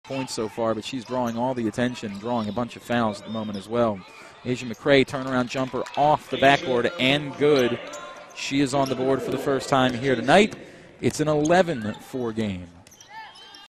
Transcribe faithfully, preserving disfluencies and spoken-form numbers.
points so far, but she's drawing all the attention, drawing a bunch of fouls at the moment as well. Asia McCray, turnaround jumper off the backboard and good. She is on the board for the first time here tonight. It's an eleven four game.